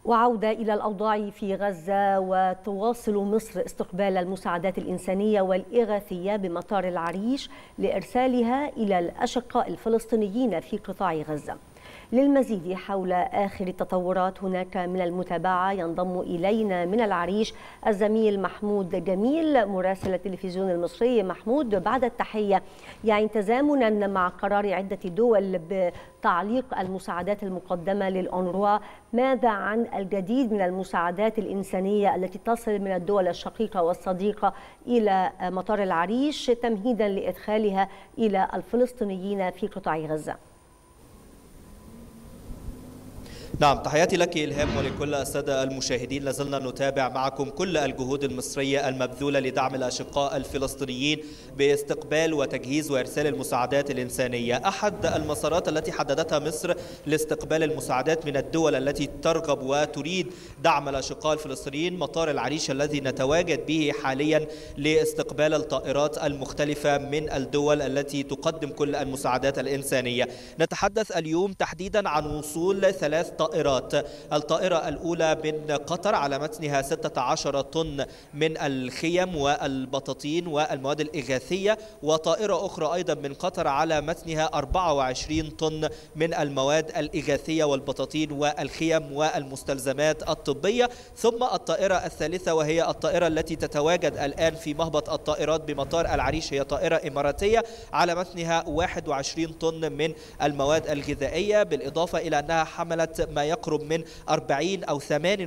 وعودة إلى الأوضاع في غزة، وتواصل مصر استقبال المساعدات الإنسانية والإغاثية بمطار العريش لإرسالها إلى الأشقاء الفلسطينيين في قطاع غزة. للمزيد حول آخر التطورات هناك من المتابعة ينضم إلينا من العريش الزميل محمود جميل مراسل التلفزيون المصري. محمود، بعد التحية، يعني تزامنا مع قرار عدة دول بتعليق المساعدات المقدمة للأونروا، ماذا عن الجديد من المساعدات الإنسانية التي تصل من الدول الشقيقة والصديقة إلى مطار العريش تمهيدا لإدخالها إلى الفلسطينيين في قطاع غزة؟ نعم، تحياتي لك إلهام ولكل السادة المشاهدين. لازلنا نتابع معكم كل الجهود المصرية المبذولة لدعم الأشقاء الفلسطينيين باستقبال وتجهيز وإرسال المساعدات الإنسانية. أحد المسارات التي حددتها مصر لاستقبال المساعدات من الدول التي ترغب وتريد دعم الأشقاء الفلسطينيين مطار العريش الذي نتواجد به حاليا لاستقبال الطائرات المختلفة من الدول التي تقدم كل المساعدات الإنسانية. نتحدث اليوم تحديدا عن وصول 3 طائرات. الطائرة الأولى من قطر على متنها 16 طن من الخيم والبطاطين والمواد الإغاثية، وطائرة أخرى أيضا من قطر على متنها 24 طن من المواد الإغاثية والبطاطين والخيم والمستلزمات الطبية. ثم الطائرة الثالثة وهي الطائرة التي تتواجد الآن في مهبط الطائرات بمطار العريش، هي طائرة إماراتية على متنها 21 طن من المواد الغذائية، بالإضافة إلى أنها حملت ما يقرب من 40 أو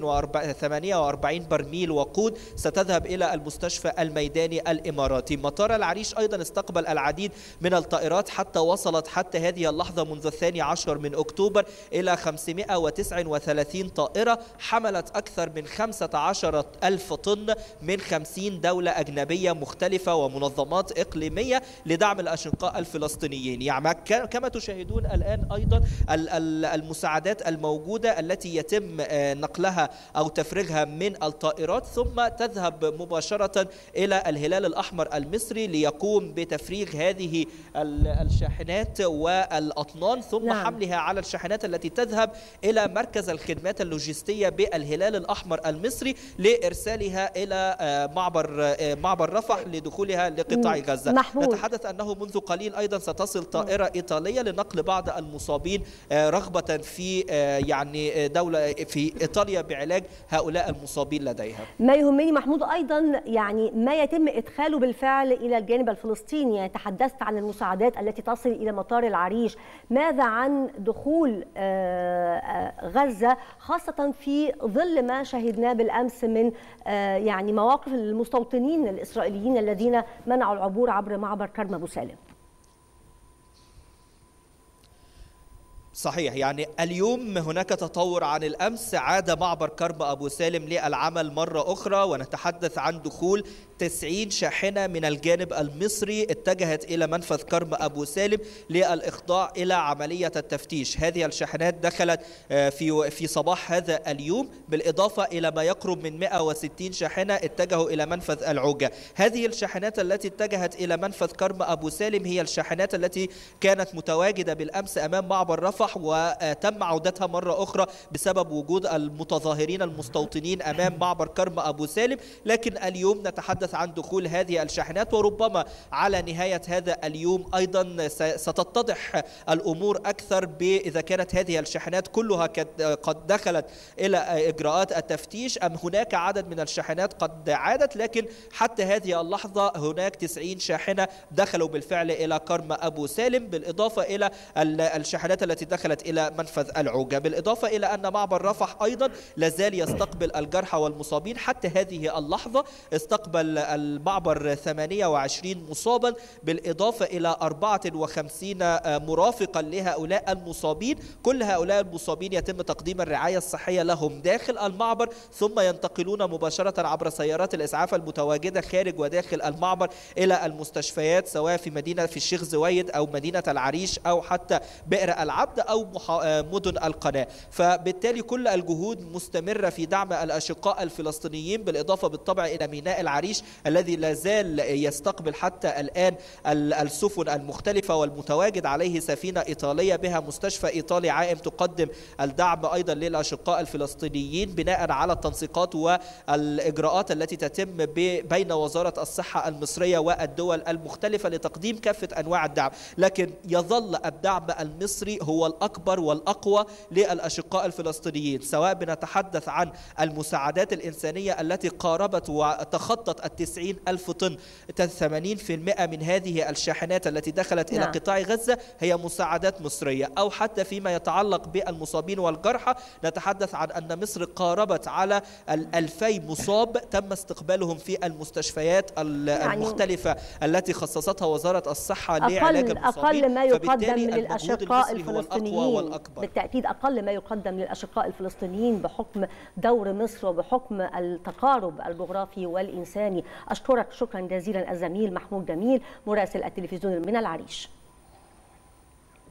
48 برميل وقود ستذهب إلى المستشفى الميداني الإماراتي. مطار العريش أيضا استقبل العديد من الطائرات حتى وصلت حتى هذه اللحظة منذ 12 من أكتوبر إلى 539 طائرة حملت أكثر من 15 ألف طن من 50 دولة أجنبية مختلفة ومنظمات إقليمية لدعم الأشقاء الفلسطينيين. يعني كما تشاهدون الآن أيضا المساعدات الموجودة التي يتم نقلها أو تفريغها من الطائرات ثم تذهب مباشرة إلى الهلال الأحمر المصري ليقوم بتفريغ هذه الشاحنات والأطنان ثم حملها على الشاحنات التي تذهب إلى مركز الخدمات اللوجستية بالهلال الأحمر المصري لإرسالها إلى معبر رفح لدخولها لقطاع غزة. نتحدث أنه منذ قليل أيضا ستصل طائرة إيطالية لنقل بعض المصابين رغبة في يعني دولة في إيطاليا بعلاج هؤلاء المصابين لديها. ما يهمني محمود أيضا يعني ما يتم إدخاله بالفعل إلى الجانب الفلسطيني. يعني تحدثت عن المساعدات التي تصل إلى مطار العريش، ماذا عن دخول غزة خاصة في ظل ما شهدناه بالأمس من يعني مواقف المستوطنين الإسرائيليين الذين منعوا العبور عبر معبر كرم أبو سالم؟ صحيح، يعني اليوم هناك تطور عن الأمس. عاد معبر كرم أبو سالم للعمل مرة أخرى، ونتحدث عن دخول 90 شاحنة من الجانب المصري اتجهت إلى منفذ كرم أبو سالم للإخضاع إلى عملية التفتيش. هذه الشاحنات دخلت في صباح هذا اليوم، بالإضافة إلى ما يقرب من 160 شاحنة اتجهوا إلى منفذ العوجة. هذه الشاحنات التي اتجهت إلى منفذ كرم أبو سالم هي الشاحنات التي كانت متواجدة بالأمس أمام معبر رفح، وتم عودتها مرة أخرى بسبب وجود المتظاهرين المستوطنين أمام معبر كرم أبو سالم. لكن اليوم نتحدث عن دخول هذه الشاحنات، وربما على نهاية هذا اليوم أيضا ستتضح الأمور أكثر إذا كانت هذه الشاحنات كلها قد دخلت إلى إجراءات التفتيش أم هناك عدد من الشاحنات قد عادت. لكن حتى هذه اللحظة هناك 90 شاحنة دخلوا بالفعل إلى كرم أبو سالم، بالإضافة إلى الشاحنات التي دخلت إلى منفذ العوجة، بالإضافة إلى أن معبر رفح أيضا لازال يستقبل الجرحى والمصابين. حتى هذه اللحظة استقبل المعبر 28 مصابا، بالإضافة إلى 54 مرافقا لهؤلاء المصابين. كل هؤلاء المصابين يتم تقديم الرعاية الصحية لهم داخل المعبر، ثم ينتقلون مباشرة عبر سيارات الإسعاف المتواجدة خارج وداخل المعبر إلى المستشفيات، سواء في الشيخ زويد أو مدينة العريش أو حتى بئر العبد. العبد أو مدن القناة. فبالتالي كل الجهود مستمرة في دعم الأشقاء الفلسطينيين، بالإضافة بالطبع إلى ميناء العريش الذي لا زال يستقبل حتى الآن السفن المختلفة، والمتواجد عليه سفينة إيطالية بها مستشفى إيطالي عائم تقدم الدعم أيضا للأشقاء الفلسطينيين، بناء على التنسيقات والإجراءات التي تتم بين وزارة الصحة المصرية والدول المختلفة لتقديم كافة أنواع الدعم. لكن يظل الدعم المصري هو الأكبر والأقوى للأشقاء الفلسطينيين، سواء بنتحدث عن المساعدات الإنسانية التي قاربت وتخطت 90,000 طن. 80% من هذه الشاحنات التي دخلت إلى قطاع غزة هي مساعدات مصرية، أو حتى فيما يتعلق بالمصابين والجرحى نتحدث عن أن مصر قاربت على 2000 مصاب تم استقبالهم في المستشفيات المختلفة التي خصصتها وزارة الصحة لعلاج المصابين. أقل ما يقدم للأشقاء الفلسطينيين بالتأكيد، أقل ما يقدم للأشقاء الفلسطينيين بحكم دور مصر وبحكم التقارب الجغرافي والإنساني. أشكرك شكرا جزيلا الزميل محمود جميل مراسل التلفزيون من العريش.